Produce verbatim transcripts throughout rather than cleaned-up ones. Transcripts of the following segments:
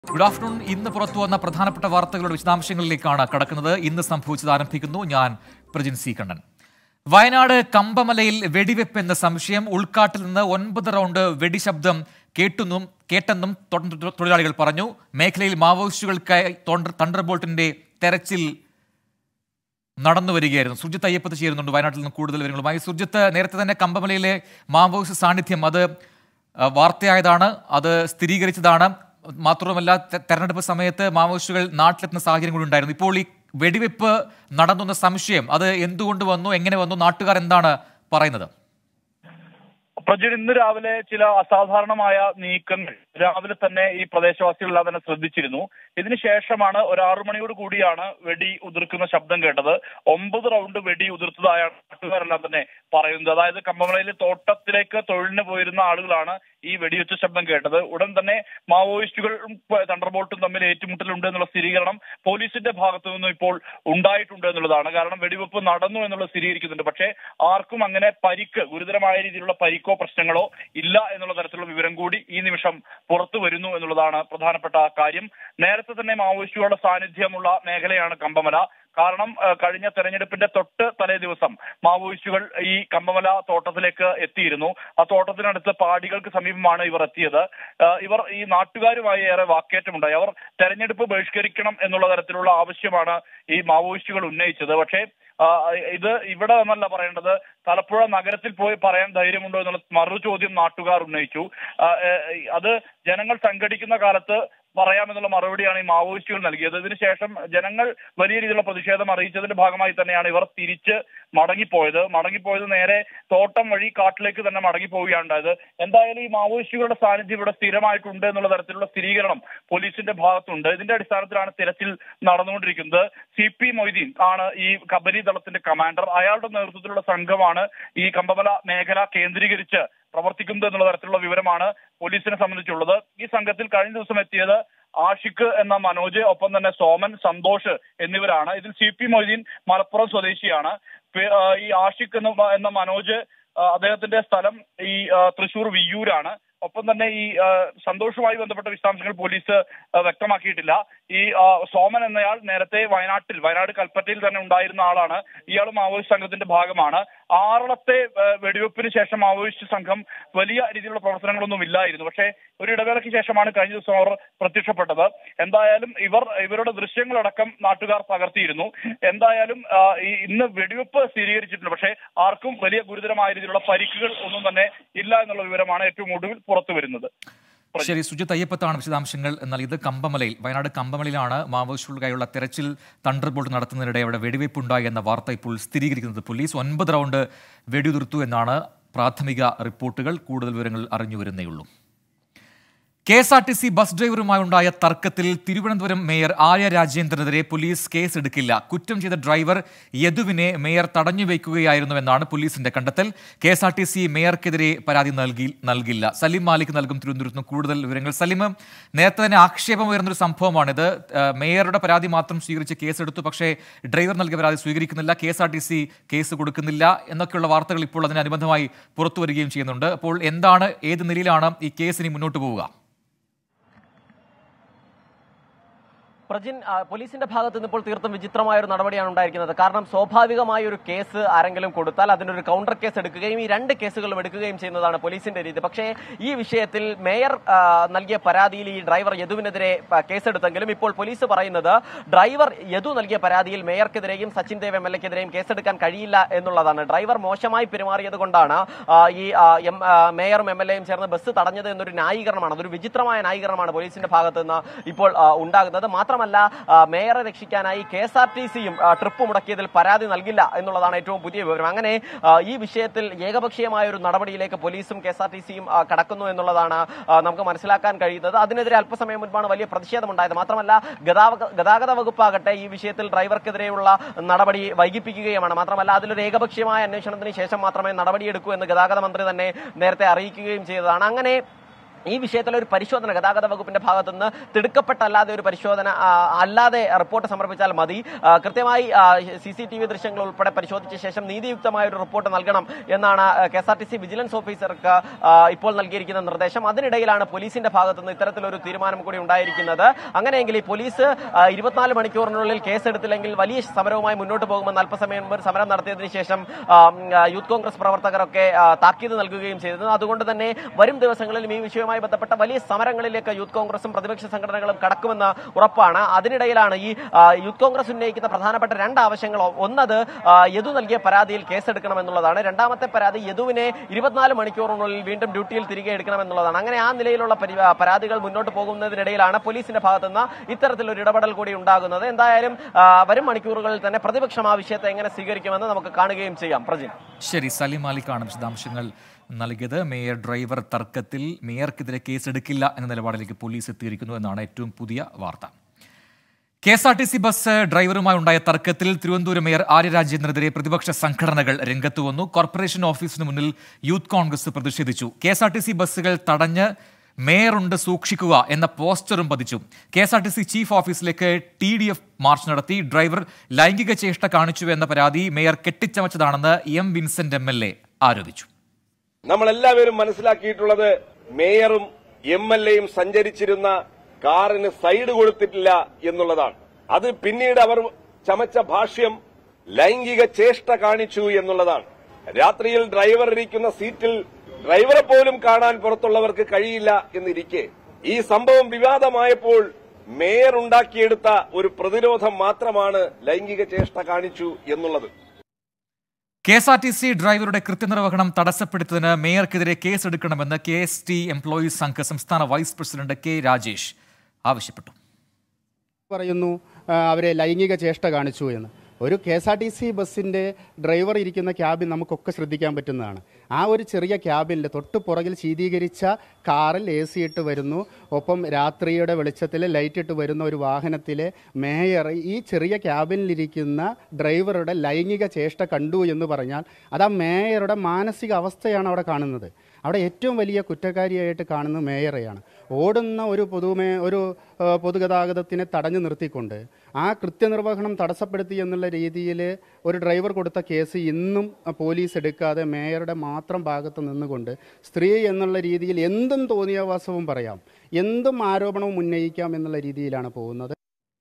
Good afternoon. ഇന്ന് പുറത്തു വന്ന പ്രധാനപ്പെട്ട വാർത്തകളുടെ വിശദാംശങ്ങളിലേക്കാണ് കടക്കുന്നത്. ഇന്ന് സംഭവിച്ചത് ആരംഭിക്കുന്നു. ഞാൻ പ്രജിൻ സി കണ്ണൻ. വയനാട് കമ്പമലയിൽ വെടിവെപ്പ് എന്ന സംശയം. ഉൾക്കാട്ടിൽ നിന്ന് ഒൻപത് റൗണ്ട് വെടിശബ്ദം കേട്ടെന്നും കേട്ടെന്നും തൊഴിലാളികൾ പറഞ്ഞു. മേഖലയിൽ മാവോയിസ്റ്റുകൾക്കായി തണ്ടർബോൾട്ടിന്റെ തെരച്ചിൽ നടന്നു വരികയായിരുന്നു. സുർജിത്ത് അയ്യപ്പത്ത് ചേരുന്നുണ്ട് വയനാട്ടിൽ നിന്ന് കൂടുതൽ വിവരങ്ങളുമായി. സുർജിത്ത്, നേരത്തെ തന്നെ കമ്പമലയിലെ മാവോയിസ്റ്റ് സാന്നിധ്യം അത് വാർത്തയായതാണ്, അത് സ്ഥിരീകരിച്ചതാണ്. മാത്രവുമല്ല, തെരഞ്ഞെടുപ്പ് സമയത്ത് മാവോയിസ്റ്റുകൾ നാട്ടിലെത്തുന്ന സാഹചര്യം കൂടി ഉണ്ടായിരുന്നു. ഇപ്പോൾ ഈ വെടിവെപ്പ് നടന്നുവെന്ന സംശയം അത് എന്തുകൊണ്ട് വന്നു, എങ്ങനെ വന്നു, നാട്ടുകാർ എന്താണ് പറയുന്നത്? പ്രജിൻ, ഇന്ന് രാവിലെ ചില അസാധാരണമായ നീക്കങ്ങൾ രാവിലെ തന്നെ ഈ പ്രദേശവാസികളെല്ലാം തന്നെ ശ്രദ്ധിച്ചിരുന്നു. ഇതിനുശേഷമാണ് ഒരു ആറു മണിയോട് കൂടിയാണ് വെടി ഉതിർക്കുന്ന ശബ്ദം കേട്ടത്. ഒമ്പത് റൗണ്ട് വെടി ഉതിർത്തതായാണ് നാട്ടുകാരെല്ലാം തന്നെ പറയുന്നത്. അതായത് കമ്പമലയിൽ തോട്ടത്തിലേക്ക് തൊഴിലിന് പോയിരുന്ന ആളുകളാണ് ഈ വെടിവെച്ച ശബ്ദം കേട്ടത്. ഉടൻ തന്നെ മാവോയിസ്റ്റുകളും തണ്ടർബോൾട്ടും തമ്മിൽ ഏറ്റുമുട്ടലുണ്ട് എന്നുള്ള സ്ഥിരീകരണം പോലീസിന്റെ ഭാഗത്തു നിന്നും ഇപ്പോൾ ഉണ്ടായിട്ടുണ്ട് എന്നുള്ളതാണ്. കാരണം വെടിവെപ്പ് നടന്നു എന്നുള്ളത് സ്ഥിരീകരിക്കുന്നുണ്ട്. പക്ഷേ ആർക്കും അങ്ങനെ പരിക്ക്, ഗുരുതരമായ രീതിയിലുള്ള പരിക്കോ പ്രശ്നങ്ങളോ ഇല്ല എന്നുള്ള തരത്തിലുള്ള വിവരം കൂടി ഈ നിമിഷം പുറത്തു വരുന്നു എന്നുള്ളതാണ് പ്രധാനപ്പെട്ട കാര്യം. നേരത്തെ തന്നെ മാവോയിസ്റ്റുകളുടെ സാന്നിധ്യമുള്ള മേഖലയാണ് കമ്പമല. കാരണം കഴിഞ്ഞ തെരഞ്ഞെടുപ്പിന്റെ തൊട്ട് തലേ ദിവസം മാവോയിസ്റ്റുകൾ ഈ കമ്പമല തോട്ടത്തിലേക്ക് എത്തിയിരുന്നു. ആ തോട്ടത്തിനടുത്ത് പാടികൾക്ക് സമീപമാണ് ഇവർ എത്തിയത്. ഇവർ ഈ നാട്ടുകാരുമായി ഏറെ വാക്കേറ്റമുണ്ടായി. അവർ തെരഞ്ഞെടുപ്പ് ബഹിഷ്കരിക്കണം എന്നുള്ള തരത്തിലുള്ള ആവശ്യമാണ് ഈ മാവോയിസ്റ്റുകൾ ഉന്നയിച്ചത്. പക്ഷേ ഇത് ഇവിടെ എന്നല്ല പറയേണ്ടത്, തലപ്പുഴ നഗരത്തിൽ പോയി പറയാൻ ധൈര്യമുണ്ടോ എന്നുള്ള മറു ചോദ്യം നാട്ടുകാർ ഉന്നയിച്ചു. അത് ജനങ്ങൾ സംഘടിക്കുന്ന കാലത്ത് പറയാമെന്നുള്ള മറുപടിയാണ് ഈ മാവോയിസ്റ്റുകൾ നൽകിയത്. ഇതിനുശേഷം ജനങ്ങൾ വലിയ രീതിയിലുള്ള പ്രതിഷേധം അറിയിച്ചതിന്റെ ഭാഗമായി തന്നെയാണ് ഇവർ തിരിച്ച് മടങ്ങിപ്പോയത്. മടങ്ങിപ്പോയത് നേരെ തോട്ടം വഴി കാട്ടിലേക്ക് തന്നെ മടങ്ങിപ്പോവുകയാണ് ഉണ്ടായത്. എന്തായാലും ഈ മാവോയിസ്റ്റുകളുടെ സാന്നിധ്യം ഇവിടെ സ്ഥിരമായിട്ടുണ്ട് എന്നുള്ള തരത്തിലുള്ള സ്ഥിരീകരണം പോലീസിന്റെ ഭാഗത്തുണ്ട്. ഇതിന്റെ അടിസ്ഥാനത്തിലാണ് തിരച്ചിൽ നടന്നുകൊണ്ടിരിക്കുന്നത്. സി പി മൊയ്തീൻ ആണ് ഈ കബനി ദളത്തിന്റെ കമാൻഡർ. അയാളുടെ നേതൃത്വത്തിലുള്ള സംഘമാണ് ഈ കമ്പമല മേഖല കേന്ദ്രീകരിച്ച് പ്രവർത്തിക്കുന്നത് എന്നുള്ള തരത്തിലുള്ള വിവരമാണ് പോലീസിനെ സംബന്ധിച്ചുള്ളത്. ഈ സംഘത്തിൽ കഴിഞ്ഞ ദിവസം എത്തിയത് ആഷിഖ് എന്ന മനോജ്, ഒപ്പം തന്നെ സോമൻ, സന്തോഷ് എന്നിവരാണ്. ഇതിൽ സി പി മൊയ്തീൻ മലപ്പുറം സ്വദേശിയാണ്. ഈ ആഷിഖ് എന്ന എന്ന മനോജ്, അദ്ദേഹത്തിന്റെ സ്ഥലം ഈ തൃശൂർ വിയ്യൂരാണ്. ഒപ്പം തന്നെ ഈ സന്തോഷവുമായി ബന്ധപ്പെട്ട വിശദാംശങ്ങൾ പോലീസ് വ്യക്തമാക്കിയിട്ടില്ല. ഈ സോമൻ എന്നയാൾ നേരത്തെ വയനാട്ടിൽ വയനാട് കൽപ്പറ്റയിൽ തന്നെ ഉണ്ടായിരുന്ന ആളാണ്. ഇയാൾ മാവോയിസ്റ്റ് സംഘത്തിന്റെ ഭാഗമാണ്. ആറളത്തെ വെടിവെപ്പിന് ശേഷം മാവോയിസ്റ്റ് സംഘം വലിയ രീതിയിലുള്ള പ്രവർത്തനങ്ങളൊന്നും ഇല്ലായിരുന്നു. പക്ഷേ ഒരു ഇടവേളയ്ക്ക് ശേഷമാണ് കഴിഞ്ഞ ദിവസം അവർ പ്രത്യക്ഷപ്പെട്ടത്. എന്തായാലും ഇവർ ഇവരുടെ ദൃശ്യങ്ങളടക്കം നാട്ടുകാർ പകർത്തിയിരുന്നു. എന്തായാലും ഈ ഇന്ന് വെടിവെപ്പ് സ്ഥിരീകരിച്ചിട്ടുണ്ട്. പക്ഷേ ആർക്കും വലിയ ഗുരുതരമായ രീതിയിലുള്ള പരിക്കുകൾ ഒന്നും തന്നെ ഇല്ല എന്നുള്ള വിവരമാണ് ഏറ്റവും ഒടുവിൽ പുറത്തു വരുന്നത്. ശരി, സുജിത്ത് അയ്യപ്പത്താണ് വിശദാംശങ്ങൾ. എന്നാൽ ഇത് കമ്പമലയിൽ, വയനാട് കമ്പമലയിലാണ് മാവോയിസ്റ്റുകൾക്കായുള്ള തെരച്ചിൽ തണ്ടർബോൾട്ട് നടത്തുന്നതിനിടെ അവിടെ വെടിവെപ്പ് ഉണ്ടായി എന്ന വാർത്ത ഇപ്പോൾ സ്ഥിരീകരിക്കുന്നത് പോലീസ്. ഒൻപത് റൗണ്ട് വെടിയുതിർത്തു എന്നാണ് പ്രാഥമിക റിപ്പോർട്ടുകൾ. കൂടുതൽ വിവരങ്ങൾ അറിഞ്ഞു വരുന്നേയുള്ളൂ. K S R T C bus ഡ്രൈവറുമായുണ്ടായ തർക്കത്തിൽ തിരുവനന്തപുരം മേയർ ആര്യ രാജേന്ദ്രനെതിരെ പോലീസ് കേസെടുക്കില്ല. കുറ്റം ചെയ്ത ഡ്രൈവർ യദുവിനെ മേയർ തടഞ്ഞുവയ്ക്കുകയായിരുന്നുവെന്നാണ് പോലീസിന്റെ കണ്ടെത്തൽ. K S R T C മേയർക്കെതിരെ പരാതി നൽകി നൽകില്ല സലീം മാലിക് നൽകും തിരുവനന്തപുരത്ത് നിന്ന് കൂടുതൽ വിവരങ്ങൾ. സലീം, നേരത്തെ തന്നെ ആക്ഷേപം ഉയർന്നൊരു സംഭവമാണിത്. മേയറുടെ പരാതി മാത്രം സ്വീകരിച്ച് കേസെടുത്തു, പക്ഷേ ഡ്രൈവർ നൽകിയ പരാതി സ്വീകരിക്കുന്നില്ല, K S R T C case കൊടുക്കുന്നില്ല എന്നൊക്കെയുള്ള വാർത്തകൾ ഇപ്പോൾ അതിനനുബന്ധമായി പുറത്തു വരികയും ചെയ്യുന്നുണ്ട്. അപ്പോൾ എന്താണ്, ഏത് നിലയിലാണ് ഈ കേസ് ഇനി മുന്നോട്ട് പോവുക? പ്രജിൻ, പോലീസിന്റെ ഭാഗത്ത് നിന്ന് ഇപ്പോൾ തീർത്തും വിചിത്രമായ ഒരു നടപടിയാണ് ഉണ്ടായിരിക്കുന്നത്. കാരണം സ്വാഭാവികമായ ഒരു കേസ് ആരെങ്കിലും കൊടുത്താൽ അതിനൊരു കൗണ്ടർ കേസ് എടുക്കുകയും ഈ രണ്ട് കേസുകളും എടുക്കുകയും ചെയ്യുന്നതാണ് പോലീസിന്റെ രീതി. പക്ഷേ ഈ വിഷയത്തിൽ മേയർ നൽകിയ പരാതിയിൽ ഈ ഡ്രൈവർ യദുവിനെതിരെ കേസെടുത്തെങ്കിലും ഇപ്പോൾ പോലീസ് പറയുന്നത് ഡ്രൈവർ യദു നൽകിയ പരാതിയിൽ മേയർക്കെതിരെയും സച്ചിൻ ദേവ് എം എൽ എക്കെതിരെയും കേസെടുക്കാൻ കഴിയില്ല എന്നുള്ളതാണ്. ഡ്രൈവർ മോശമായി പെരുമാറിയത് കൊണ്ടാണ് ഈ മേയറും എം എൽ എയും ചേർന്ന് ബസ് തടഞ്ഞത് എന്നൊരു ന്യായീകരണമാണ്, അതൊരു വിചിത്രമായ ന്യായീകരണമാണ് പോലീസിന്റെ ഭാഗത്ത് നിന്ന് ഇപ്പോൾ ഉണ്ടാകുന്നത്. മാത്രം മേയറെ രക്ഷിക്കാനായി കെ എസ് ആർ ടി സിയും ട്രിപ്പ് മുടക്കിയതിൽ പരാതി നൽകില്ല എന്നുള്ളതാണ് ഏറ്റവും പുതിയ വിവരം. അങ്ങനെ ഈ വിഷയത്തിൽ ഏകപക്ഷീയമായ ഒരു നടപടിയിലേക്ക് പോലീസും കെ എസ് ആർ ടി സിയും കടക്കുന്നു എന്നുള്ളതാണ് നമുക്ക് മനസ്സിലാക്കാൻ കഴിയുന്നത്. അതിനെതിരെ അല്പസമയം മുൻപാണ് വലിയ പ്രതിഷേധമുണ്ടായത്. മാത്രമല്ല ഗതാഗത വകുപ്പാകട്ടെ ഈ വിഷയത്തിൽ ഡ്രൈവർക്കെതിരെയുള്ള നടപടി വൈകിപ്പിക്കുകയുമാണ്. മാത്രമല്ല അതിലൊരു ഏകപക്ഷീയമായ അന്വേഷണത്തിന് ശേഷം മാത്രമേ നടപടിയെടുക്കൂ എന്ന് ഗതാഗത മന്ത്രി തന്നെ നേരത്തെ അറിയിക്കുകയും ചെയ്തതാണ്. അങ്ങനെ ഈ വിഷയത്തിൽ ഒരു പരിശോധന ഗതാഗത വകുപ്പിന്റെ ഭാഗത്തുനിന്ന് തിടുക്കപ്പെട്ടല്ലാതെ ഒരു പരിശോധന അല്ലാതെ റിപ്പോർട്ട് സമർപ്പിച്ചാൽ മതി. കൃത്യമായി സി സി ടി വി ദൃശ്യങ്ങൾ ഉൾപ്പെടെ പരിശോധിച്ച ശേഷം നീതിയുക്തമായ ഒരു റിപ്പോർട്ട് നൽകണം എന്നാണ് K S R T C vigilance ഓഫീസർക്ക് ഇപ്പോൾ നൽകിയിരിക്കുന്ന നിർദ്ദേശം. അതിനിടയിലാണ് പോലീസിന്റെ ഭാഗത്തുനിന്ന് ഇത്തരത്തിലൊരു തീരുമാനം കൂടി ഉണ്ടായിരിക്കുന്നത്. അങ്ങനെയെങ്കിൽ ഈ പോലീസ് ഇരുപത്തിനാല് മണിക്കൂറിനുള്ളിൽ കേസെടുത്തില്ലെങ്കിൽ വലിയ സമരവുമായി മുന്നോട്ട് പോകുമെന്ന് അല്പസമയം മുമ്പ് സമരം നടത്തിയതിനു ശേഷം യൂത്ത് കോൺഗ്രസ് പ്രവർത്തകരൊക്കെ താക്കീത് നൽകുകയും ചെയ്തത്. അതുകൊണ്ട് തന്നെ വരും ദിവസങ്ങളിലും ഈ വിഷയവുമായി ബന്ധപ്പെട്ട വലിയ സമരങ്ങളിലേക്ക് യൂത്ത് കോൺഗ്രസും പ്രതിപക്ഷ സംഘടനകളും കടക്കുമെന്ന് ഉറപ്പാണ്. അതിനിടയിലാണ് ഈ യൂത്ത് കോൺഗ്രസ് ഉന്നയിക്കുന്ന പ്രധാനപ്പെട്ട രണ്ട് ആവശ്യങ്ങൾ. ഒന്നത് യദു നൽകിയ പരാതിയിൽ കേസെടുക്കണമെന്നുള്ളതാണ്. രണ്ടാമത്തെ പരാതി യദുവിനെ ഇരുപത്തിനാല് മണിക്കൂറിനുള്ളിൽ വീണ്ടും ഡ്യൂട്ടിയിൽ തിരികെ എടുക്കണമെന്നുള്ളതാണ്. അങ്ങനെ ആ നിലയിലുള്ള പരാതികൾ മുന്നോട്ട് പോകുന്നതിനിടയിലാണ് പോലീസിന്റെ ഭാഗത്തുനിന്ന് ഇത്തരത്തിലൊരു ഇടപെടൽ കൂടി ഉണ്ടാകുന്നത്. എന്തായാലും വരും മണിക്കൂറുകളിൽ തന്നെ പ്രതിപക്ഷം ആ വിഷയത്തെ എങ്ങനെ സ്വീകരിക്കുമെന്ന് നമുക്ക് കാണുകയും ചെയ്യാം. പ്രജിൻ. ശരി, സലിം മാലിക്കാണ് വിശദാംശങ്ങൾ നൽകിയത്. മേയർ ഡ്രൈവർ തർക്കത്തിൽ മേയർക്കെതിരെ കേസെടുക്കില്ല എന്ന നിലപാടിലേക്ക് പോലീസ് എത്തിയിരിക്കുന്നു എന്നാണ് ഏറ്റവും പുതിയ വാർത്ത. K S R T C bus ഡ്രൈവറുമായി ഉണ്ടായ തർക്കത്തിൽ തിരുവനന്തപുരം മേയർ ആര്യ രാജേന്ദ്രനെതിരെ പ്രതിപക്ഷ സംഘടനകൾ രംഗത്ത് വന്നു. കോർപ്പറേഷൻ ഓഫീസിന് മുന്നിൽ യൂത്ത് കോൺഗ്രസ് പ്രതിഷേധിച്ചു. K S R T C ബസ്സുകൾ തടഞ്ഞ് മേയറുണ്ട് സൂക്ഷിക്കുക എന്ന പോസ്റ്ററും പതിച്ചു. K S R T C chief ഓഫീസിലേക്ക് ടി ഡി എഫ് മാർച്ച് നടത്തി. ഡ്രൈവർ ലൈംഗിക ചേഷ്ട കാണിച്ചു എന്ന പരാതി മേയർ കെട്ടിച്ചമച്ചതാണെന്ന് M Vincent M L A ആരോപിച്ചു. നമ്മളെല്ലാവരും മനസ്സിലാക്കിയിട്ടുള്ളത് മേയറും എം എൽ എയും സഞ്ചരിച്ചിരുന്ന കാറിന് സൈഡ് കൊടുത്തിട്ടില്ല എന്നുള്ളതാണ്. അത് പിന്നീട് അവർ ചമച്ച ഭാഷ്യം ലൈംഗിക ചേഷ്ട കാണിച്ചു എന്നുള്ളതാണ്. രാത്രിയിൽ ഡ്രൈവർ ഇരിക്കുന്ന സീറ്റിൽ ഡ്രൈവറെ പോലും കാണാൻ പുറത്തുള്ളവർക്ക് കഴിയില്ല എന്നിരിക്കെ ഈ സംഭവം വിവാദമായപ്പോൾ മേയർ ഉണ്ടാക്കിയെടുത്ത ഒരു പ്രതിരോധം മാത്രമാണ് ലൈംഗിക ചേഷ്ട കാണിച്ചു എന്നുള്ളത്. K S R T C ഡ്രൈവറുടെ കൃത്യനിർവഹണം തടസ്സപ്പെടുത്തതിന് മേയർക്കെതിരെ കേസെടുക്കണമെന്ന് കെ എസ് ടി എംപ്ലോയീസ് സംഘ സംസ്ഥാന വൈസ് പ്രസിഡന്റ് കെ രാജേഷ് ആവശ്യപ്പെട്ടു. പറയുന്നു അവരെ ലൈംഗിക ചേഷ്ട കാണിച്ചു എന്ന്. ഒരു K S R T C ബസ്സിൻ്റെ ഡ്രൈവർ ഇരിക്കുന്ന ക്യാബിൻ നമുക്കൊക്കെ ശ്രദ്ധിക്കാൻ പറ്റുന്നതാണ്. ആ ഒരു ചെറിയ ക്യാബിനിൽ തൊട്ട് പുറകിൽ ശീതീകരിച്ച കാറിൽ എ സി ഇട്ട് വരുന്നു. ഒപ്പം രാത്രിയുടെ വെളിച്ചത്തിൽ ലൈറ്റ് ഇട്ട് വരുന്ന ഒരു വാഹനത്തിൽ മേയർ ഈ ചെറിയ ക്യാബിനിലിരിക്കുന്ന ഡ്രൈവറുടെ ലൈംഗിക ചേഷ്ട കണ്ടു എന്ന് പറഞ്ഞാൽ അത് ആ മേയറുടെ മാനസിക അവസ്ഥയാണ് അവിടെ കാണുന്നത്. അവിടെ ഏറ്റവും വലിയ കുറ്റക്കാരിയായിട്ട് കാണുന്നത് മേയറെയാണ്. ഓടുന്ന ഒരു പൊതുമേ ഒരു പൊതുഗതാഗതത്തിനെ തടഞ്ഞു നിർത്തിക്കൊണ്ട് ആ കൃത്യനിർവഹണം തടസ്സപ്പെടുത്തി എന്നുള്ള രീതിയിൽ ഒരു ഡ്രൈവർ കൊടുത്ത കേസ് ഇന്നും പോലീസ് എടുക്കാതെ മേയറുടെ മാത്രം ഭാഗത്ത് നിന്നുകൊണ്ട് സ്ത്രീ എന്നുള്ള രീതിയിൽ എന്തും തോന്നിയാവാസവും പറയാം, എന്തും ആരോപണവും ഉന്നയിക്കാം എന്നുള്ള രീതിയിലാണ് പോകുന്നത്.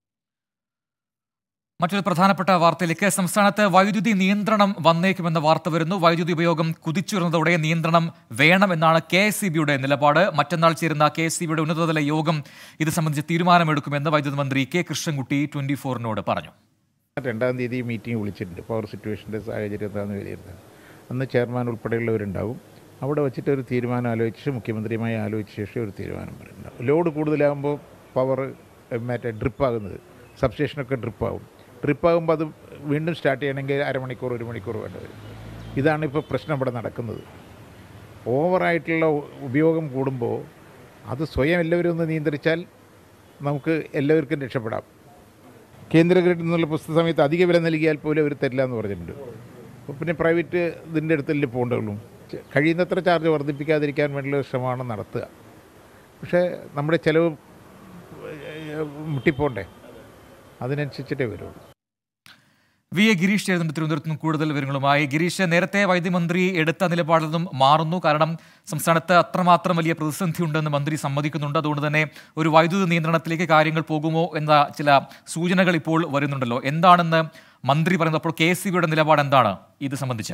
മറ്റൊരു പ്രധാനപ്പെട്ട വാർത്തയിലേക്ക്. സംസ്ഥാനത്ത് വൈദ്യുതി നിയന്ത്രണം വന്നേക്കുമെന്ന വാർത്ത വരുന്നു. വൈദ്യുതി ഉപയോഗം കുതിച്ചുയർന്നതോടെ നിയന്ത്രണം വേണമെന്നാണ് കെ എസ് ഇ ബിയുടെ നിലപാട്. മറ്റന്നാൾ ചേരുന്ന കെ എസ് ഇ ബിയുടെ ഉന്നതതല യോഗം ഇത് സംബന്ധിച്ച് തീരുമാനമെടുക്കുമെന്ന് വൈദ്യുതി മന്ത്രി കെ കൃഷ്ണൻകുട്ടി ട്വന്റി ഫോറിനോട് പറഞ്ഞു. രണ്ടാം തീയതി മീറ്റിംഗ് വിളിച്ചിട്ടുണ്ട്. പവർ സിറ്റുവേഷൻ്റെ സാഹചര്യം എന്താണെന്ന് വിലയിരുത്താൻ അന്ന് ചെയർമാൻ ഉൾപ്പെടെയുള്ളവരുണ്ടാവും. അവിടെ വെച്ചിട്ട് ഒരു തീരുമാനം ആലോചിച്ച് മുഖ്യമന്ത്രിയുമായി ആലോചിച്ച ശേഷം ഒരു തീരുമാനം പറയുന്നുണ്ടാവും. ലോഡ് കൂടുതലാകുമ്പോൾ പവർ മറ്റേ ഡ്രിപ്പാകുന്നത് സബ്സ്റ്റേഷനൊക്കെ ഡ്രിപ്പാകും. ഡ്രിപ്പാകുമ്പോൾ അത് വീണ്ടും സ്റ്റാർട്ട് ചെയ്യണമെങ്കിൽ അരമണിക്കൂർ ഒരു മണിക്കൂർ വേണ്ടി വരും. ഇതാണ് ഇപ്പോൾ പ്രശ്നം ഇവിടെ നടക്കുന്നത്. ഓവറായിട്ടുള്ള ഉപയോഗം കൂടുമ്പോൾ അത് സ്വയം എല്ലാവരും ഒന്ന് നിയന്ത്രിച്ചാൽ നമുക്ക് എല്ലാവർക്കും രക്ഷപ്പെടാം. കേന്ദ്ര ഗ്രിഡിൽ നിന്നുള്ള പുസ്തക സമയത്ത് അധിക വില നൽകിയാൽ പോലും അവർ തരില്ല എന്ന് പറഞ്ഞിട്ടുണ്ട്. അപ്പോൾ പിന്നെ പ്രൈവറ്റ് ഇതിൻ്റെ അടുത്തല്ലേ പോകേണ്ടതുള്ളൂ. കഴിയുന്നത്ര ചാർജ് വർദ്ധിപ്പിക്കാതിരിക്കാൻ വേണ്ടിയുള്ള ശ്രമമാണ് നടത്തുക. പക്ഷേ നമ്മുടെ ചിലവ് മുട്ടിപ്പോണ്ടേ, അതിനനുസരിച്ചിട്ടേ വരുള്ളൂ. വി എ ഗിരീഷ് ചേരുന്നുണ്ട് തിരുവനന്തപുരത്ത് നിന്നും കൂടുതൽ വിവരങ്ങളുമായി. ഗിരീഷ്, നേരത്തെ വൈദ്യുതി മന്ത്രി എടുത്ത നിലപാടിൽ നിന്നും മാറുന്നു. കാരണം സംസ്ഥാനത്ത് അത്രമാത്രം വലിയ പ്രതിസന്ധി ഉണ്ടെന്ന് മന്ത്രി സമ്മതിക്കുന്നുണ്ട്. അതുകൊണ്ട് തന്നെ ഒരു വൈദ്യുതി നിയന്ത്രണത്തിലേക്ക് കാര്യങ്ങൾ പോകുമോ എന്ന ചില സൂചനകൾ ഇപ്പോൾ വരുന്നുണ്ടല്ലോ. എന്താണെന്ന് മന്ത്രി പറയുന്നത്? അപ്പോൾ കെ എസ് ഇ ബിയുടെ നിലപാട് എന്താണ് ഇത് സംബന്ധിച്ച്?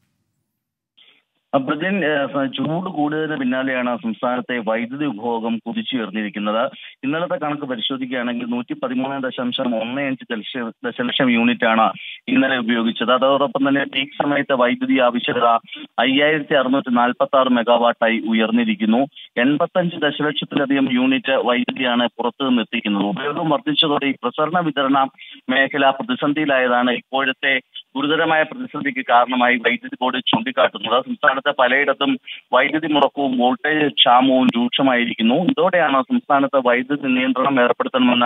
പ്രജിൻ, ചൂട് കൂടുതലിന് പിന്നാലെയാണ് സംസ്ഥാനത്തെ വൈദ്യുതി ഉപഭോഗം കുതിച്ചുയർന്നിരിക്കുന്നത്. ഇന്നലത്തെ കണക്ക് പരിശോധിക്കുകയാണെങ്കിൽ നൂറ്റി പതിമൂന്ന് ദശാംശം ഒന്ന് അഞ്ച് ദശലക്ഷം യൂണിറ്റ് ആണ് ഇന്നലെ ഉപയോഗിച്ചത്. അതോടൊപ്പം തന്നെ പീക്ക് സമയത്ത് വൈദ്യുതി ആവശ്യകത അയ്യായിരത്തി അറുന്നൂറ്റി നാൽപ്പത്തി ആറ് മെഗാവാട്ടായി ഉയർന്നിരിക്കുന്നു. എൺപത്തഞ്ച് ദശലക്ഷത്തിലധികം യൂണിറ്റ് വൈദ്യുതിയാണ് പുറത്തു നിന്ന് എത്തിക്കുന്നത്. ഉപയോഗം വർദ്ധിച്ചതോടെ ഈ പ്രസരണ വിതരണ മേഖല പ്രതിസന്ധിയിലായതാണ് ഇപ്പോഴത്തെ ഗുരുതരമായ പ്രതിസന്ധിക്ക് കാരണമായി വൈദ്യുതി ബോർഡ് ചൂണ്ടിക്കാട്ടുന്നത്. സംസ്ഥാനത്തെ പലയിടത്തും വൈദ്യുതി മുടക്കവും വോൾട്ടേജ് ക്ഷാമവും രൂക്ഷമായിരിക്കുന്നു. ഇതോടെയാണ് സംസ്ഥാനത്ത് വൈദ്യുതി നിയന്ത്രണം ഏർപ്പെടുത്തണമെന്ന്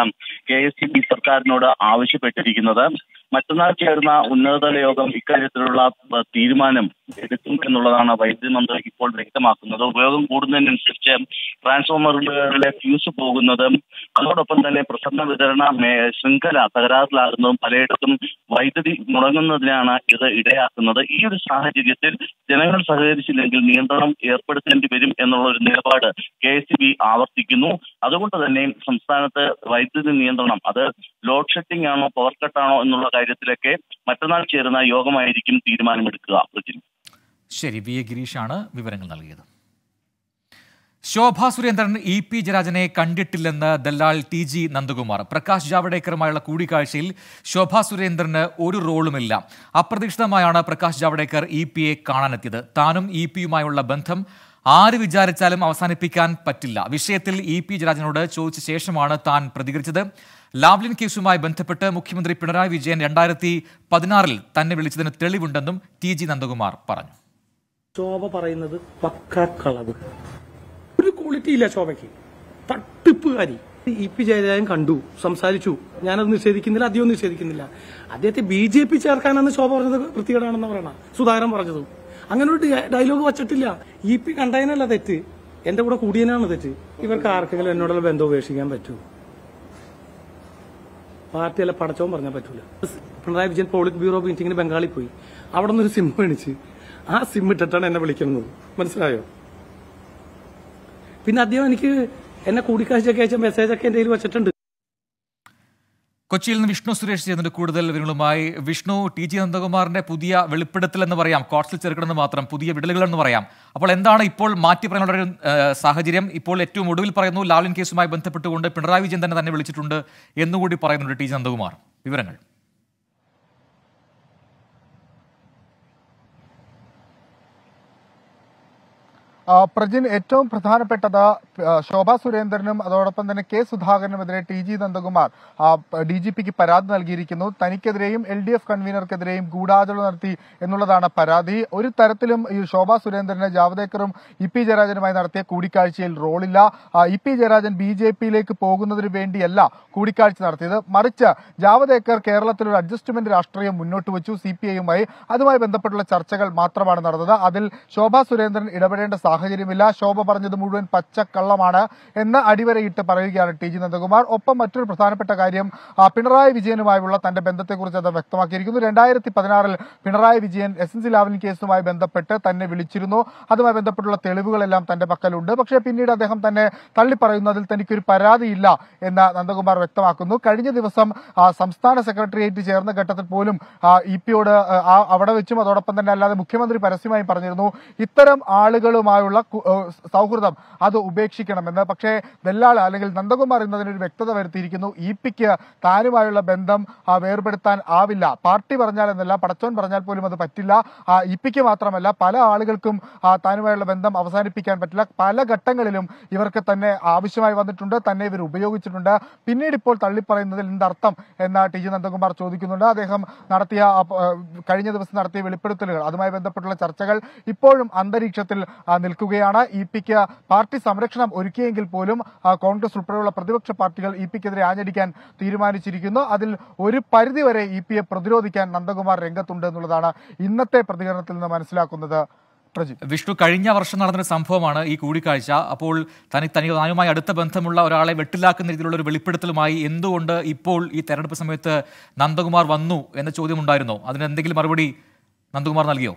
കെ എസ് ഇ ബി സർക്കാരിനോട് ആവശ്യപ്പെട്ടിരിക്കുന്നത്. മറ്റന്നാൾ ചേർന്ന ഉന്നതതല യോഗം ഇക്കാര്യത്തിലുള്ള തീരുമാനം എടുക്കും എന്നുള്ളതാണ് വൈദ്യുതി മന്ത്രി ഇപ്പോൾ വ്യക്തമാക്കുന്നത്. ഉപയോഗം കൂടുന്നതിനനുസരിച്ച് ട്രാൻസ്ഫോമറുകളിലെ ഫ്യൂസ് പോകുന്നതും അതോടൊപ്പം തന്നെ പ്രസരണ വിതരണ ശൃംഖല തകരാറിലാകുന്നതും പലയിടത്തും വൈദ്യുതി മുടങ്ങുന്നതിനാണ് ഇത് ഇടയാക്കുന്നത്. ഈ ഒരു സാഹചര്യത്തിൽ ജനങ്ങൾ സഹകരിച്ചില്ലെങ്കിൽ നിയന്ത്രണം ഏർപ്പെടുത്തേണ്ടി വരും എന്നുള്ള ഒരു നിലപാട് കെ എസ് ഇ ബി ആവർത്തിക്കുന്നു. അതുകൊണ്ട് തന്നെ സംസ്ഥാനത്ത് വൈദ്യുതി നിയന്ത്രണം അത് ലോഡ് ഷെഡിംഗ് ആണോ പവർ കട്ടാണോ എന്നുള്ള കാര്യത്തിലൊക്കെ മറ്റന്നാൾ ചേരുന്ന യോഗമായിരിക്കും തീരുമാനമെടുക്കുക. ശരി, വി എ ഗിരീഷാണ് വിവരങ്ങൾ നൽകിയത്. ശോഭാ സുരേന്ദ്രൻ ഇ പി ജയരാജനെ കണ്ടിട്ടില്ലെന്ന് ദല്ലാൽ ടി ജി നന്ദകുമാർ. പ്രകാശ് ജാവ്ദേക്കറുമായുള്ള കൂടിക്കാഴ്ചയിൽ ശോഭാ സുരേന്ദ്രന് ഒരു റോളുമില്ല. അപ്രതീക്ഷിതമായാണ് പ്രകാശ് ജാവ്ദേക്കർ ഇ പിയെ കാണാനെത്തിയത്. താനും ഇ പിയുമായുള്ള ബന്ധം ആര് വിചാരിച്ചാലും അവസാനിപ്പിക്കാൻ പറ്റില്ല. വിഷയത്തിൽ ഇ പി ജയരാജനോട് ചോദിച്ച ശേഷമാണ് താൻ പ്രതികരിച്ചത്. ലാവ്ലിൻ കേസുമായി ബന്ധപ്പെട്ട് മുഖ്യമന്ത്രി പിണറായി വിജയൻ രണ്ടായിരത്തി പതിനാറിൽ തന്നെ വിളിച്ചതിന് തെളിവുണ്ടെന്നും ടി ജി നന്ദകുമാർ പറഞ്ഞു. ശോഭ പറയുന്നത് പക്കാക്കളവ്, ഒരു ക്വാളിറ്റി ഇല്ല ശോഭയ്ക്ക്, തട്ടിപ്പുകാരി. ഇ പി ജയരാജൻ കണ്ടു, സംസാരിച്ചു, ഞാനത് നിഷേധിക്കുന്നില്ല, അധികം നിഷേധിക്കുന്നില്ല. അദ്ദേഹത്തെ ബി ജെ പി ചേർക്കാനെന്ന് ശോഭ പറഞ്ഞത് വൃത്തികേടാണെന്ന് പറയണ സുധാകരൻ പറഞ്ഞതും. അങ്ങനെ ഒരു ഡയലോഗ് വച്ചിട്ടില്ല. ഇ പി കണ്ടതിനല്ല തെറ്റ്, എന്റെ കൂടെ കൂടിയനാണ് തെറ്റ്. ഇവർക്ക് ആർക്കെങ്കിലും എന്നോടുള്ള ബന്ധം ഉപേക്ഷിക്കാൻ പറ്റൂ? പാർട്ടിയല്ല പടച്ചവും പറഞ്ഞാൽ പറ്റൂല. പിണറായി വിജയൻ പോളിറ്റ് ബ്യൂറോ മീറ്റിംഗിന് ബംഗാളിൽ പോയി, അവിടെ നിന്നൊരു സിം മേടിച്ച് ആ സിം ഇട്ടിട്ടാണ് എന്നെ വിളിക്കുന്നത്, മനസ്സിലായോ? പിന്നെ അദ്ദേഹം എനിക്ക് എന്നെ കൂടിക്കാഴ്ചയൊക്കെ അയച്ച മെസ്സേജൊക്കെ എന്റെ കയ്യിൽ വെച്ചിട്ടുണ്ട്. കൊച്ചിയിൽ നിന്ന് വിഷ്ണു സുരേഷ് ചെയ്യുന്നുണ്ട് കൂടുതൽ വിവരങ്ങളുമായി. വിഷ്ണു, ടി ജി നന്ദകുമാറിന്റെ പുതിയ വെളിപ്പെടുത്തൽ എന്ന് പറയാം, കോർട്സിൽ ചേർക്കണമെന്ന് മാത്രം, പുതിയ വിടലുകൾ എന്ന് പറയാം. അപ്പോൾ എന്താണ് ഇപ്പോൾ മാറ്റി പറയാനുള്ള ഒരു സാഹചര്യം? ഇപ്പോൾ ഏറ്റവും ഒടുവിൽ പറയുന്നു ലാവ്ലിൻ കേസുമായി ബന്ധപ്പെട്ടുകൊണ്ട് പിണറായി വിജയൻ തന്നെ തന്നെ വിളിച്ചിട്ടുണ്ട് എന്നുകൂടി പറയുന്നുണ്ട് ടി ജി നന്ദകുമാർ. വിവരങ്ങൾ. പ്രജിൻ, ഏറ്റവും പ്രധാനപ്പെട്ടത് ശോഭാ സുരേന്ദ്രനും അതോടൊപ്പം തന്നെ കെ സുധാകരനുമെതിരെ T G Nandakumar D G പിക്ക് പരാതി നൽകിയിരിക്കുന്നു. തനിക്കെതിരെയും എൽ ഡി എഫ് കൺവീനർക്കെതിരെയും ഗൂഢാലോചന നടത്തി എന്നുള്ളതാണ് പരാതി. ഒരു തരത്തിലും ഈ ശോഭാ സുരേന്ദ്രന് ജാവ്ദേക്കറും ഇ പി ജയരാജനുമായി നടത്തിയ കൂടിക്കാഴ്ചയിൽ റോളില്ല. E P Jayarajan B J പിയിലേക്ക് പോകുന്നതിന് വേണ്ടിയല്ല കൂടിക്കാഴ്ച നടത്തിയത്, മറിച്ച് ജാവ്ദേക്കർ കേരളത്തിൽ ഒരു അഡ്ജസ്റ്റ്മെന്റ് രാഷ്ട്രീയം മുന്നോട്ട് വെച്ചു സി പി ഐയുമായി. അതുമായി ബന്ധപ്പെട്ടുള്ള ചർച്ചകൾ മാത്രമാണ് നടന്നത്. അതിൽ ശോഭാ സുരേന്ദ്രൻ ഇടപെടേണ്ട സാഹചര്യമില്ല. ശോഭ പറഞ്ഞത് മുഴുവൻ പച്ചക്കള്ളമാണ് എന്ന് അടിവരയിട്ട് പറയുകയാണ് ടി ജി നന്ദകുമാർ. ഒപ്പം മറ്റൊരു പ്രധാനപ്പെട്ട കാര്യം, പിണറായി വിജയനുമായുള്ള തന്റെ ബന്ധത്തെക്കുറിച്ച് അത് വ്യക്തമാക്കിയിരിക്കുന്നു. രണ്ടായിരത്തി പതിനാറിൽ Pinarayi Vijayan S N C Lavalin കേസുമായി ബന്ധപ്പെട്ട് തന്നെ വിളിച്ചിരുന്നു. അതുമായി ബന്ധപ്പെട്ടുള്ള തെളിവുകളെല്ലാം തന്റെ പക്കലുണ്ട്. പക്ഷേ പിന്നീട് അദ്ദേഹം തന്നെ തള്ളിപ്പറയുന്നു, അതിൽ തനിക്കൊരു പരാതിയില്ല എന്ന് നന്ദകുമാർ വ്യക്തമാക്കുന്നു. കഴിഞ്ഞ ദിവസം സംസ്ഥാന സെക്രട്ടേറിയറ്റ് ചേർന്ന ഘട്ടത്തിൽ പോലും ഇ പിയോട് അവിടെ വെച്ചും അതോടൊപ്പം തന്നെ അല്ലാതെ മുഖ്യമന്ത്രി പരസ്യമായി പറഞ്ഞിരുന്നു ഇത്തരം ആളുകളുമായുള്ള സൗഹൃദം അത് ഉപേക്ഷിക്കണമെന്ന്. പക്ഷേ ദല്ലാൾ അല്ലെങ്കിൽ നന്ദകുമാർ എന്നതിനൊരു വ്യക്തത വരുത്തിയിരിക്കുന്നു. ഇ പിക്ക് താനുമായുള്ള ബന്ധം വേർപെടുത്താൻ ആവില്ല. പാർട്ടി പറഞ്ഞാൽ എന്നല്ല, പടച്ചോൻ പറഞ്ഞാൽ പോലും അത് പറ്റില്ല. ഇ പിക്ക് മാത്രമല്ല പല ആളുകൾക്കും താനുമായുള്ള ബന്ധം അവസാനിപ്പിക്കാൻ പറ്റില്ല. പല ഘട്ടങ്ങളിലും ഇവർക്ക് തന്നെ ആവശ്യമായി വന്നിട്ടുണ്ട്, തന്നെ ഇവർ ഉപയോഗിച്ചിട്ടുണ്ട്. പിന്നീട് ഇപ്പോൾ തള്ളിപ്പറയുന്നതിൽ എന്തർത്ഥം എന്ന് ടി ജി നന്ദകുമാർ ചോദിക്കുന്നുണ്ട്. അദ്ദേഹം നടത്തിയ കഴിഞ്ഞ ദിവസം നടത്തിയ വെളിപ്പെടുത്തലുകൾ, അതുമായി ബന്ധപ്പെട്ടുള്ള ചർച്ചകൾ ഇപ്പോഴും അന്തരീക്ഷത്തിൽ നിൽക്കുകയാണ്. ഇ പിക്ക് പാർട്ടി സംരക്ഷണം ഒരുക്കിയെങ്കിൽ പോലും കോൺഗ്രസ് ഉൾപ്പെടെയുള്ള പ്രതിപക്ഷ പാർട്ടികൾ ഇ പിക്കെതിരെ ആഞ്ഞടിക്കാൻ തീരുമാനിച്ചിരിക്കുന്നു. അതിൽ ഒരു പരിധിവരെ ഇ പിയെ പ്രതിരോധിക്കാൻ നന്ദകുമാർ രംഗത്തുണ്ട് എന്നുള്ളതാണ് ഇന്നത്തെ പ്രതികരണത്തിൽ നിന്ന് മനസ്സിലാക്കുന്നത്. വിഷ്ണു, കഴിഞ്ഞ വർഷം നടന്നൊരു സംഭവമാണ് ഈ കൂടിക്കാഴ്ച. അപ്പോൾ തനി തനി താനുമായി അടുത്ത ബന്ധമുള്ള ഒരാളെ വെട്ടിലാക്കുന്ന രീതിയിലുള്ള ഒരു വെളിപ്പെടുത്തലുമായി എന്തുകൊണ്ട് ഇപ്പോൾ ഈ തെരഞ്ഞെടുപ്പ് സമയത്ത് നന്ദകുമാർ വന്നു എന്ന ചോദ്യമുണ്ടായിരുന്നോ? അതിന് എന്തെങ്കിലും മറുപടി നന്ദകുമാർ നൽകിയോ?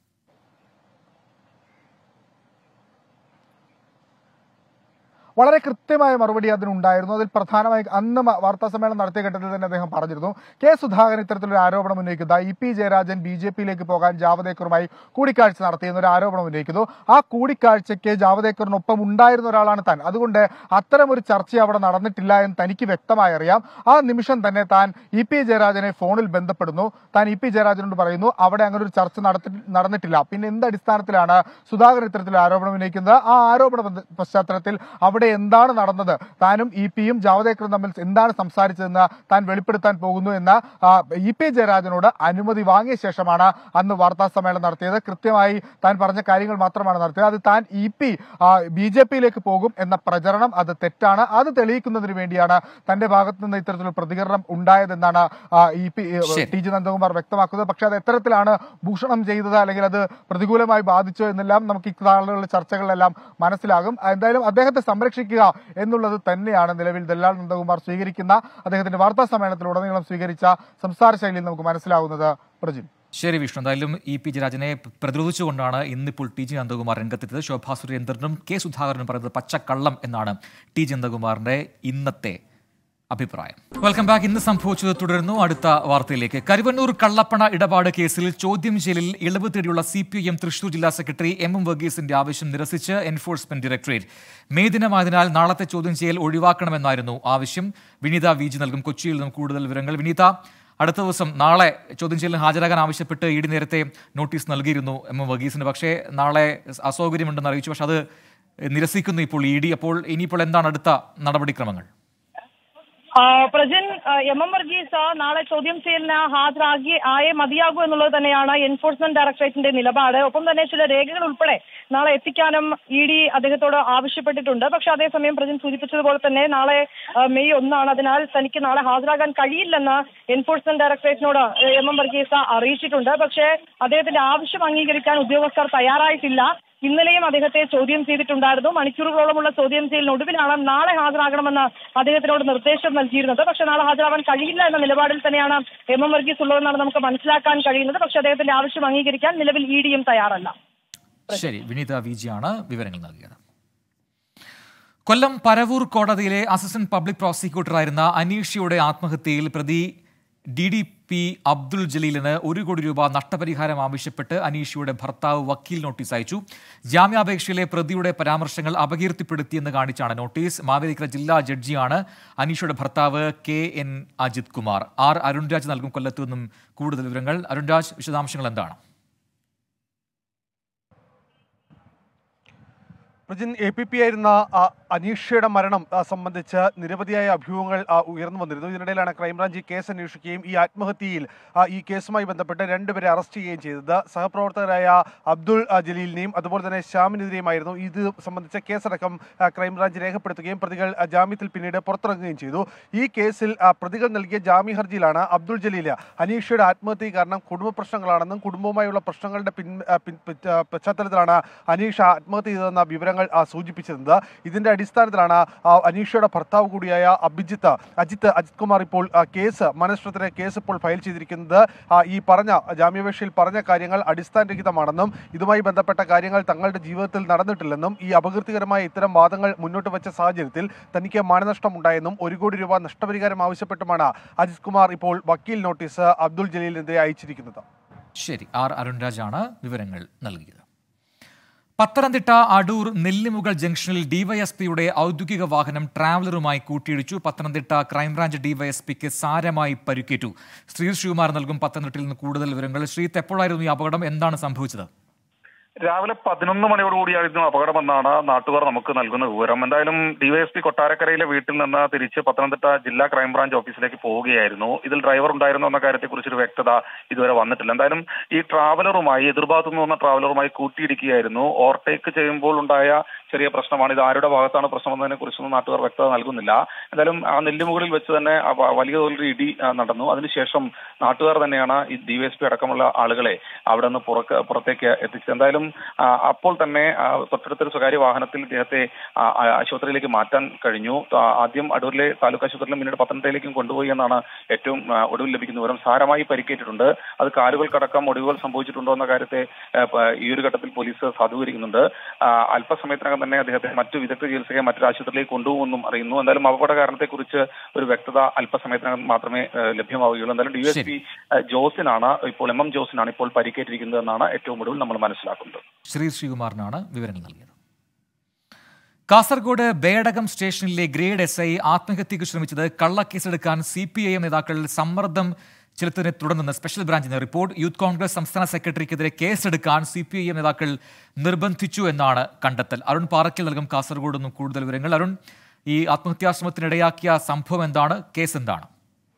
വളരെ കൃത്യമായ മറുപടി അതിനുണ്ടായിരുന്നു. അതിൽ പ്രധാനമായി അന്ന് വാർത്താ സമ്മേളനം നടത്തിയ ഘട്ടത്തിൽ തന്നെ അദ്ദേഹം പറഞ്ഞിരുന്നു, കെ സുധാകരൻ ഇത്തരത്തിലൊരു ആരോപണം ഉന്നയിക്കുന്ന E P Jayarajan B J പിയിലേക്ക് പോകാൻ ജാവ്ദേക്കറുമായി കൂടിക്കാഴ്ച നടത്തിയെന്നൊരു ആരോപണം ഉന്നയിക്കുന്നു. ആ കൂടിക്കാഴ്ചയ്ക്ക് ജാവ്ദേക്കറിനൊപ്പം ഉണ്ടായിരുന്ന ഒരാളാണ് താൻ. അതുകൊണ്ട് അത്തരമൊരു ചർച്ച അവിടെ നടന്നിട്ടില്ല എന്ന് തനിക്ക് വ്യക്തമായി അറിയാം. ആ നിമിഷം തന്നെ താൻ ഇ പി ജയരാജനെ ഫോണിൽ ബന്ധപ്പെടുന്നു. താൻ ഇ പി ജയരാജനോട് പറയുന്നു അവിടെ അങ്ങനെ ഒരു ചർച്ച നടത്തി നടന്നിട്ടില്ല. പിന്നെ എന്ത് അടിസ്ഥാനത്തിലാണ് സുധാകരൻ ഇത്തരത്തിൽ ആരോപണം ഉന്നയിക്കുന്നത്? ആ ആരോപണ പശ്ചാത്തലത്തിൽ അവിടെ അവിടെ എന്താണ് നടന്നത്, താനും ഇ പിയും ജാവദേക്കറും തമ്മിൽ എന്താണ് സംസാരിച്ചതെന്ന് താൻ വെളിപ്പെടുത്താൻ പോകുന്നു എന്ന ഇ പി ജയരാജനോട് അനുമതി വാങ്ങിയ ശേഷമാണ് അന്ന് വാർത്താ സമ്മേളനം നടത്തിയത്. കൃത്യമായി താൻ പറഞ്ഞ കാര്യങ്ങൾ മാത്രമാണ് നടത്തിയത്. അത് താൻ ഇ പി ബി ജെ പിയിലേക്ക് പോകും എന്ന പ്രചരണം അത് തെറ്റാണ്. അത് തെളിയിക്കുന്നതിന് വേണ്ടിയാണ് തന്റെ ഭാഗത്തു നിന്ന് ഇത്തരത്തിലുള്ള പ്രതികരണം ഉണ്ടായതെന്നാണ് E P T G Nandakumar വ്യക്തമാക്കുന്നത്. പക്ഷെ അത് എത്തരത്തിലാണ് ഭൂഷണം ചെയ്തത് അല്ലെങ്കിൽ അത് പ്രതികൂലമായി ബാധിച്ചോ എന്നെല്ലാം നമുക്ക് ഇക്കാലങ്ങളിലെ ചർച്ചകളിലെല്ലാം മനസ്സിലാകും. എന്തായാലും അദ്ദേഹത്തെ സംരക്ഷിക്കുക എന്നുള്ളത് തന്നെയാണ് നിലവിൽ ദല്ലാൽ നന്ദകുമാർ സ്വീകരിക്കുന്ന അദ്ദേഹത്തിന്റെ വാർത്താ സമ്മേളനത്തിലുടനീളം സ്വീകരിച്ച സംസാര ശൈലിയിൽ നമുക്ക് മനസ്സിലാകുന്നത്. പ്രജിൻ. ശരി വിഷ്ണു, എന്തായാലും ഇ പി ജയരാജനെ പ്രതിരോധിച്ചുകൊണ്ടാണ് ഇന്നിപ്പോൾ ടി ജി നന്ദകുമാർ രംഗത്തെത്തിയത്. ശോഭാ സുരേന്ദ്രനും കെ സുധാകരനും പറയുന്നത് പച്ചക്കള്ളം എന്നാണ് ടി ജി നന്ദകുമാറിന്റെ ഇന്നത്തെ അഭിപ്രായം. Welcome back. ഇന്ന് സംഭവിച്ചത് തുടരുന്നു. അടുത്ത വാർത്തയിലേക്ക്. കരുവന്നൂർ കള്ളപ്പണ ഇടപാട് കേസിൽ ചോദ്യം ചെയ്യലിൽ ഇളവ് തേടിയുള്ള C P I M Thrissur ജില്ലാ സെക്രട്ടറി എം എം വർഗീസിന്റെ ആവശ്യം നിരസിച്ച് എൻഫോഴ്സ്മെന്റ് ഡയറക്ടറേറ്റ്. മെയ് ദിനമായതിനാൽ നാളത്തെ ചോദ്യം ചെയ്യൽ ഒഴിവാക്കണമെന്നായിരുന്നു ആവശ്യം. വിനീത വി ജി നൽകും കൊച്ചിയിൽ നിന്നും കൂടുതൽ വിവരങ്ങൾ. വിനീത, അടുത്ത ദിവസം നാളെ ചോദ്യം ചെയ്യലിന് ഹാജരാകാൻ ആവശ്യപ്പെട്ട് ഇ ഡി നേരത്തെ നോട്ടീസ് നൽകിയിരുന്നു എം എം വർഗീസിന്. പക്ഷേ നാളെ അസൗകര്യമുണ്ടെന്ന് അറിയിച്ചു. പക്ഷെ അത് നിരസിക്കുന്നു ഇപ്പോൾ ഇ ഡി. അപ്പോൾ ഇനിയിപ്പോൾ എന്താണ് അടുത്ത നടപടിക്രമങ്ങൾ? പ്രജിൻ, എം എം വർഗീസ് നാളെ ചോദ്യം ചെയ്യലിന് ഹാജരാകി ആയേ മതിയാകൂ എന്നുള്ളത് തന്നെയാണ് എൻഫോഴ്സ്മെന്റ് ഡയറക്ടറേറ്റിന്റെ നിലപാട്. ഒപ്പം തന്നെ ചില രേഖകൾ ഉൾപ്പെടെ നാളെ എത്തിക്കാനും ഇ ഡി അദ്ദേഹത്തോട് ആവശ്യപ്പെട്ടിട്ടുണ്ട്. പക്ഷെ അതേസമയം പ്രജിൻ സൂചിപ്പിച്ചതുപോലെ തന്നെ നാളെ മെയ് ഒന്നാണ്. അതിനാൽ തനിക്ക് നാളെ ഹാജരാകാൻ കഴിയില്ലെന്ന് എൻഫോഴ്സ്മെന്റ് ഡയറക്ടറേറ്റിനോട് എം എം വർഗീസ് അറിയിച്ചിട്ടുണ്ട്. പക്ഷേ അദ്ദേഹത്തിന്റെ ആവശ്യം അംഗീകരിക്കാൻ ഉദ്യോഗസ്ഥർ തയ്യാറായിട്ടില്ല. ഇന്നലെയും അദ്ദേഹത്തെ ചോദ്യം ചെയ്തിട്ടുണ്ടായിരുന്നു. മണിക്കൂറുകളോളമുള്ള ചോദ്യം ചെയ്യലിനൊടുവിലാണ് നാളെ ഹാജരാകണമെന്ന് അദ്ദേഹത്തിനോട് നിർദ്ദേശം നൽകിയിരുന്നത്. പക്ഷെ നാളെ ഹാജരാകാൻ കഴിയില്ല എന്ന നിലപാടിൽ തന്നെയാണ് എം എം വർഗീസ് ഉള്ളതെന്നാണ് നമുക്ക് മനസ്സിലാക്കാൻ കഴിയുന്നത്. പക്ഷെ അദ്ദേഹത്തിന്റെ ആവശ്യം അംഗീകരിക്കാൻ നിലവിൽ ഇ ഡിയും തയ്യാറല്ല. ശരി, വിനീത വി ജിയാണ് വിവരങ്ങൾ നൽകിയത്. കൊല്ലം പരവൂർ കോടതിയിലെ അസിസ്റ്റന്റ് പബ്ലിക് പ്രോസിക്യൂട്ടറായിരുന്ന അനീഷയുടെ ആത്മഹത്യയിൽ പ്രതി ഡി ഡി പി അബ്ദുൾ ജലീലിന് ഒരു കോടി രൂപ നഷ്ടപരിഹാരം ആവശ്യപ്പെട്ട് അനീഷയുടെ ഭർത്താവ് വക്കീൽ നോട്ടീസ് അയച്ചു. ജാമ്യാപേക്ഷയിലെ പ്രതിയുടെ പരാമർശങ്ങൾ അപകീർത്തിപ്പെടുത്തിയെന്ന് കാണിച്ചാണ് നോട്ടീസ്. മാവേലിക്കര ജില്ലാ ജഡ്ജിയാണ് അനീഷയുടെ ഭർത്താവ് K N Ajith Kumar. R Arunraj നൽകും കൊല്ലത്തു നിന്നും കൂടുതൽ വിവരങ്ങൾ. അരുൺരാജ്, വിശദാംശങ്ങൾ എന്താണ്? പ്രജിൻ, എ പി പി ആയിരുന്ന അനീഷയുടെ മരണം സംബന്ധിച്ച് നിരവധിയായ അഭ്യൂഹങ്ങൾ ഉയർന്നു വന്നിരുന്നു. ഇതിനിടയിലാണ് ക്രൈംബ്രാഞ്ച് ഈ കേസ് അന്വേഷിക്കുകയും ഈ ആത്മഹത്യയിൽ ഈ കേസുമായി ബന്ധപ്പെട്ട് രണ്ടുപേരെ അറസ്റ്റ് ചെയ്യുകയും ചെയ്തത്. സഹപ്രവർത്തകരായ അബ്ദുൾ ജലീലിനെയും അതുപോലെ തന്നെ ശ്യാമിനെതിരെയുമായിരുന്നു. ഇത് സംബന്ധിച്ച കേസടക്കം ക്രൈംബ്രാഞ്ച് രേഖപ്പെടുത്തുകയും പ്രതികൾ ജാമ്യത്തിൽ പിന്നീട് പുറത്തിറങ്ങുകയും ചെയ്തു. ഈ കേസിൽ പ്രതികൾ നൽകിയ ജാമ്യ ഹർജിയിലാണ് അബ്ദുൾ ജലീൽ അനീഷയുടെ ആത്മഹത്യ കാരണം കുടുംബ പ്രശ്നങ്ങളാണെന്നും കുടുംബവുമായുള്ള പ്രശ്നങ്ങളുടെ പിൻ പശ്ചാത്തലത്തിലാണ് അനീഷ ആത്മഹത്യ ചെയ്തതെന്ന വിവരങ്ങൾ സൂചിപ്പിച്ചിരുന്നത്. ഇതിന്റെ അടിസ്ഥാനത്തിലാണ് അനീഷയുടെ ഭർത്താവ് കൂടിയായ അഭിജിത്ത് അജിത്ത് അജിത് കുമാർ ഇപ്പോൾ കേസ് മനഃശാസ്ത്രത്തിന് കേസ് ഇപ്പോൾ ഫയൽ ചെയ്തിരിക്കുന്നത്. ഈ പറഞ്ഞ ജാമ്യാപേക്ഷയിൽ പറഞ്ഞ കാര്യങ്ങൾ അടിസ്ഥാനരഹിതമാണെന്നും ഇതുമായി ബന്ധപ്പെട്ട കാര്യങ്ങൾ തങ്ങളുടെ ജീവിതത്തിൽ നടന്നിട്ടില്ലെന്നും ഈ അപകീർത്തികരമായ ഇത്തരം വാദങ്ങൾ മുന്നോട്ട് വെച്ച സാഹചര്യത്തിൽ തനിക്ക് മാനനഷ്ടം ഉണ്ടായെന്നും ഒരു കോടി രൂപ നഷ്ടപരിഹാരം ആവശ്യപ്പെട്ടുമാണ് അജിത് കുമാർ ഇപ്പോൾ വക്കീൽ നോട്ടീസ് അബ്ദുൾ ജലീലിനെതിരെ അയച്ചിരിക്കുന്നത്. ശരി, ആർ അരുൺരാജാണ് വിവരങ്ങൾ നൽകിയത്. പത്തനംതിട്ട അടൂർ നെല്ലിമുകൾ ജംഗ്ഷനിൽ ഡിവൈഎസ്പിയുടെ ഔദ്യോഗിക വാഹനം ട്രാവലറുമായി കൂട്ടിയിടിച്ചു. പത്തനംതിട്ട ക്രൈംബ്രാഞ്ച് ഡിവൈഎസ്പിക്ക് സാരമായി പരിക്കേറ്റു. ശ്രീ ശ്രീകുമാർ നൽകും പത്തനംതിട്ടയിൽ നിന്ന് കൂടുതൽ വിവരങ്ങൾ. ശ്രീത്ത്, എപ്പോഴായിരുന്നു ഈ അപകടം? എന്താണ് സംഭവിച്ചത്? രാവിലെ പതിനൊന്ന് മണിയോടുകൂടിയായിരുന്നു അപകടമെന്നാണ് നാട്ടുകാർ നമുക്ക് നൽകുന്ന വിവരം. എന്തായാലും ഡിവൈഎസ്പി കൊട്ടാരക്കരയിലെ വീട്ടിൽ നിന്ന് തിരിച്ച് പത്തനംതിട്ട ജില്ലാ ക്രൈംബ്രാഞ്ച് ഓഫീസിലേക്ക് പോവുകയായിരുന്നു. ഇതിൽ ഡ്രൈവർ ഉണ്ടായിരുന്നു എന്ന കാര്യത്തെക്കുറിച്ചൊരു വ്യക്തത ഇതുവരെ വന്നിട്ടില്ല. എന്തായാലും ഈ ട്രാവലറുമായി എതിർഭാഗത്തു നിന്ന് വന്ന ട്രാവലറുമായി കൂട്ടിയിടിക്കുകയായിരുന്നു. ഓവർടേക്ക് ചെയ്യുമ്പോൾ ഉണ്ടായ ചെറിയ പ്രശ്നമാണ്. ഇത് ആരുടെ ഭാഗത്താണ് പ്രശ്നം എന്നതിനെ കുറിച്ചൊന്നും നാട്ടുകാർ വ്യക്തത നൽകുന്നില്ല. എന്തായാലും ആ നെല്ലിമുകളിൽ വെച്ച് തന്നെ വലിയ തോതിൽ ഇടി നടന്നു. അതിനുശേഷം നാട്ടുകാർ തന്നെയാണ് ഈ ഡിവൈഎസ്പി അടക്കമുള്ള ആളുകളെ അവിടെ നിന്ന് പുറക്ക് പുറത്തേക്ക് എത്തിച്ചത്. എന്തായാലും അപ്പോൾ തന്നെ തൊട്ടടുത്തൊരു സ്വകാര്യ വാഹനത്തിൽ ഇദ്ദേഹത്തെ ആശുപത്രിയിലേക്ക് മാറ്റാൻ കഴിഞ്ഞു. ആദ്യം അടൂരിലെ താലൂക്ക് ആശുപത്രിയിലും പിന്നീട് പത്തനംതിട്ടയിലേക്കും കൊണ്ടുപോയി എന്നാണ് ഏറ്റവും ഒടുവിൽ ലഭിക്കുന്ന വിവരം. സാരമായി പരിക്കേറ്റിട്ടുണ്ട്. അത് കാലുകൾക്കടക്കം ഒടിവുകൾ സംഭവിച്ചിട്ടുണ്ടോ എന്ന കാര്യത്തെ ഈ ഒരു ഘട്ടത്തിൽ പോലീസ് സാധൂകരിക്കുന്നുണ്ട്. അല്പസമയത്തിനകം തന്നെ അദ്ദേഹത്തെ മറ്റു വിദഗ്ധ ചികിത്സയെ മറ്റൊരു ആശുപത്രിയിലേക്ക് കൊണ്ടുപോകുമെന്നും അറിയുന്നു. എന്തായാലും അപകട കാരണത്തെക്കുറിച്ച് ഒരു വ്യക്തത അല്പസമയത്തിനകം മാത്രമേ ലഭ്യമാവുകയുള്ളൂ. എന്തായാലും ഡിവൈഎസ്പി ജോസിനാണ് ഇപ്പോൾ എം എം ജോസിനാണ് ഇപ്പോൾ പരിക്കേറ്റിരിക്കുന്നത് എന്നാണ് ഏറ്റവും ഒടുവിൽ നമ്മൾ മനസ്സിലാക്കുന്നത്. ശ്രീ ശ്രീകുമാറിനാണ് വിവരങ്ങൾ നൽകിയത്. കാസർഗോഡ് ബേഡകം സ്റ്റേഷനിലെ ഗ്രേഡ് എസ് ഐ ആത്മഹത്യക്ക് ശ്രമിച്ചത് കള്ളക്കേസെടുക്കാൻ സി പി ഐ എം നേതാക്കൾ സമ്മർദ്ദം ചെലുത്തതിനെ തുടർന്ന് സ്പെഷ്യൽ ബ്രാഞ്ചിന്റെ റിപ്പോർട്ട്. യൂത്ത് കോൺഗ്രസ് സംസ്ഥാന സെക്രട്ടറിക്കെതിരെ കേസെടുക്കാൻ സി പി ഐ എം നേതാക്കൾ നിർബന്ധിച്ചു എന്നാണ് കണ്ടെത്തൽ. അരുൺ പാറയ്ക്കൽ നൽകും കാസർഗോഡ് നിന്നും കൂടുതൽ വിവരങ്ങൾ. അരുൺ, ഈ ആത്മഹത്യാശ്രമത്തിനിടയാക്കിയ സംഭവം എന്താണ്? കേസ് എന്താണ്?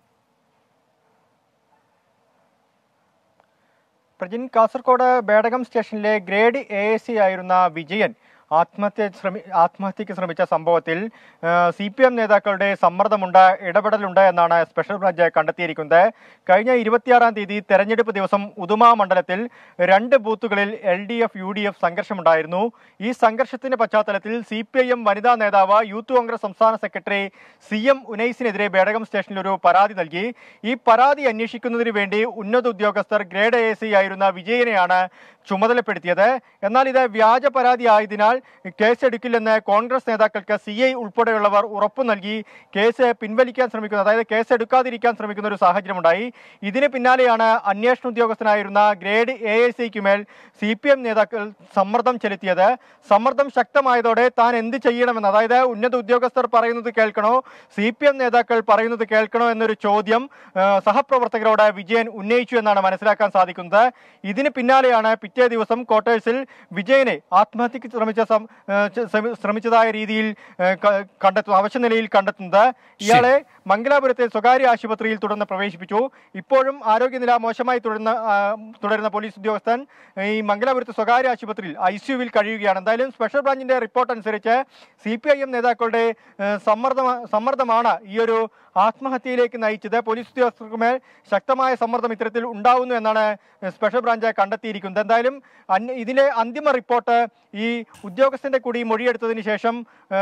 പ്രജിൻ, കാസർഗോഡ് ബേഡകം സ്റ്റേഷനിലെ ഗ്രേഡ് എ എസ് സി ആയിരുന്ന വിജയൻ ആത്മഹത്യ ശ്രമി ആത്മഹത്യക്ക് ശ്രമിച്ച സംഭവത്തിൽ സി പി എം നേതാക്കളുടെ സമ്മർദ്ദമുണ്ട്, ഇടപെടലുണ്ട് എന്നാണ് സ്പെഷ്യൽ ബ്രാഞ്ച് കണ്ടെത്തിയിരിക്കുന്നത്. കഴിഞ്ഞ ഇരുപത്തിയാറാം തീയതി തെരഞ്ഞെടുപ്പ് ദിവസം ഉദുമ മണ്ഡലത്തിൽ രണ്ട് ബൂത്തുകളിൽ L D F U D F സംഘർഷമുണ്ടായിരുന്നു. ഈ സംഘർഷത്തിന്റെ പശ്ചാത്തലത്തിൽ സി പി ഐ എം വനിതാ നേതാവ് യൂത്ത് കോൺഗ്രസ് സംസ്ഥാന സെക്രട്ടറി സി എം ഉനൈസിനെതിരെ ബേഡകം സ്റ്റേഷനിൽ ഒരു പരാതി നൽകി. ഈ പരാതി അന്വേഷിക്കുന്നതിന് വേണ്ടി ഉന്നത ഉദ്യോഗസ്ഥർ ഗ്രേഡ് എ സി ആയിരുന്ന വിജയനെയാണ് ചുമതലപ്പെടുത്തിയത്. എന്നാൽ ഇത് വ്യാജ പരാതി ആയതിനാൽ കേസെടുക്കില്ലെന്ന് കോൺഗ്രസ് നേതാക്കൾക്ക് സി ഐ ഉൾപ്പെടെയുള്ളവർ ഉറപ്പു നൽകി കേസ് പിൻവലിക്കാൻ ശ്രമിക്കുന്നത്, അതായത് കേസ് എടുക്കാതിരിക്കാൻ ശ്രമിക്കുന്ന ഒരു സാഹചര്യമുണ്ടായി. ഇതിന് പിന്നാലെയാണ് അന്വേഷണ ഉദ്യോഗസ്ഥനായിരുന്ന ഗ്രേഡ് എ ഐ സിക്ക് മേൽ സി പി എം നേതാക്കൾ സമ്മർദ്ദം ചെലുത്തിയത്. സമ്മർദ്ദം ശക്തമായതോടെ താൻ എന്ത് ചെയ്യണമെന്ന്, അതായത് ഉന്നത ഉദ്യോഗസ്ഥർ പറയുന്നത് കേൾക്കണോ, സി പി എം നേതാക്കൾ പറയുന്നത് കേൾക്കണോ എന്നൊരു ചോദ്യം സഹപ്രവർത്തകരോട് വിജയൻ ഉന്നയിച്ചു എന്നാണ് മനസ്സിലാക്കാൻ സാധിക്കുന്നത്. ഇതിന് പിന്നാലെയാണ് പിറ്റേ ദിവസം ക്വാർട്ടേഴ്സിൽ വിജയനെ ആത്മഹത്യക്ക് ശ്രമിച്ച ശ്രമിച്ചതായ രീതിയിൽ കണ്ടെത്തുന്നു, അവശനിലയിൽ കണ്ടെത്തുന്നത്. ഇയാളെ മംഗലാപുരത്തെ സ്വകാര്യ ആശുപത്രിയിൽ തുടർന്ന് പ്രവേശിപ്പിച്ചു. ഇപ്പോഴും ആരോഗ്യനില മോശമായി തുടരുന്ന തുടരുന്ന പോലീസ് ഉദ്യോഗസ്ഥൻ ഈ മംഗലാപുരത്തെ സ്വകാര്യ ആശുപത്രിയിൽ ഐ സിയുവിൽ കഴിയുകയാണ്. എന്തായാലും സ്പെഷ്യൽ ബ്രാഞ്ചിന്റെ റിപ്പോർട്ട് അനുസരിച്ച് സി പി ഐ എം നേതാക്കളുടെ സമ്മർദ്ദ സമ്മർദ്ദമാണ് ഈ ഒരു ആത്മഹത്യയിലേക്ക് നയിച്ചത്. പോലീസ് ഉദ്യോഗസ്ഥർക്ക് മേൽ ശക്തമായ സമ്മർദ്ദം ഇത്തരത്തിൽ ഉണ്ടാവുന്നു എന്നാണ് സ്പെഷ്യൽ ബ്രാഞ്ച് കണ്ടെത്തിയിരിക്കുന്നത്. എന്തായാലും ഇതിലെ അന്തിമ റിപ്പോർട്ട് ഈ ഉദ്യോഗസ്ഥന്റെ കൂടി മൊഴിയെടുത്തതിന് ശേഷം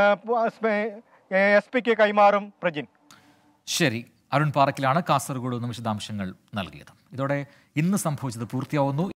എസ് പിക്ക് കൈമാറും. പ്രജിൻ, ശരി. അരുൺ പാറയ്ക്കലാണ് കാസർഗോഡ് നിന്ന് വിശദാംശങ്ങൾ നൽകിയത്. ഇതോടെ ഇന്ന് സംഭവിച്ചത് പൂർത്തിയാവുന്നു.